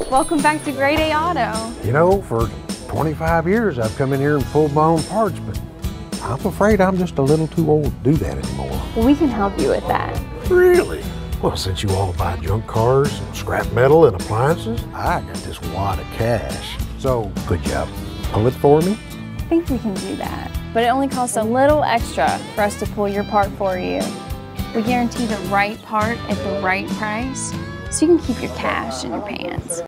Welcome back to Grade A Auto. You know, for 25 years I've come in here and pulled my own parts, but I'm afraid I'm just a little too old to do that anymore. Well, we can help you with that. Really? Well, since you all buy junk cars, and scrap metal, and appliances, I got this wad of cash. So, could you pull it for me? I think we can do that, but it only costs a little extra for us to pull your part for you. We guarantee the right part at the right price, so you can keep your cash in your pants.